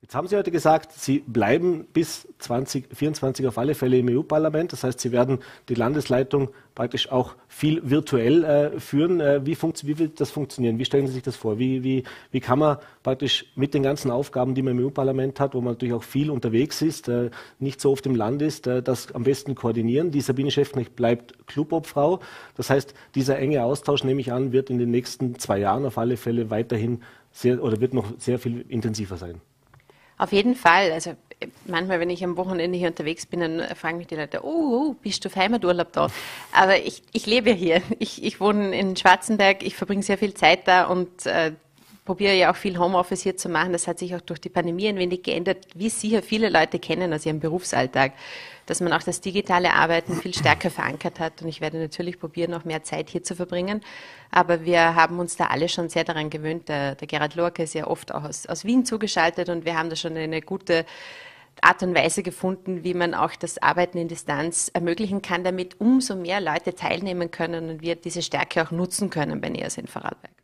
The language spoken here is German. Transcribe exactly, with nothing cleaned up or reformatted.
Jetzt haben Sie heute gesagt, Sie bleiben bis zwanzig vierundzwanzig auf alle Fälle im E U-Parlament. Das heißt, Sie werden die Landesleitung praktisch auch viel virtuell äh, führen. Äh, wie, wie wird das funktionieren? Wie stellen Sie sich das vor? Wie, wie, wie kann man praktisch mit den ganzen Aufgaben, die man im E U-Parlament hat, wo man natürlich auch viel unterwegs ist, äh, nicht so oft im Land ist, äh, das am besten koordinieren? Die Sabine Schäffner bleibt Clubobfrau. Das heißt, dieser enge Austausch, nehme ich an, wird in den nächsten zwei Jahren auf alle Fälle weiterhin sehr oder wird noch sehr viel intensiver sein. Auf jeden Fall. Also manchmal, wenn ich am Wochenende hier unterwegs bin, dann fragen mich die Leute, oh, oh bist du auf Heimaturlaub da? Aber ich, ich lebe hier. Ich, ich wohne in Schwarzenberg, ich verbringe sehr viel Zeit da und äh, probiere ja auch viel Homeoffice hier zu machen. Das hat sich auch durch die Pandemie ein wenig geändert, wie sicher viele Leute kennen aus ihrem Berufsalltag, dass man auch das digitale Arbeiten viel stärker verankert hat. Und ich werde natürlich probieren, noch mehr Zeit hier zu verbringen. Aber wir haben uns da alle schon sehr daran gewöhnt. Der, der Gerhard Lorca ist ja oft auch aus, aus Wien zugeschaltet und wir haben da schon eine gute Art und Weise gefunden, wie man auch das Arbeiten in Distanz ermöglichen kann, damit umso mehr Leute teilnehmen können und wir diese Stärke auch nutzen können bei Neos in Vorarlberg.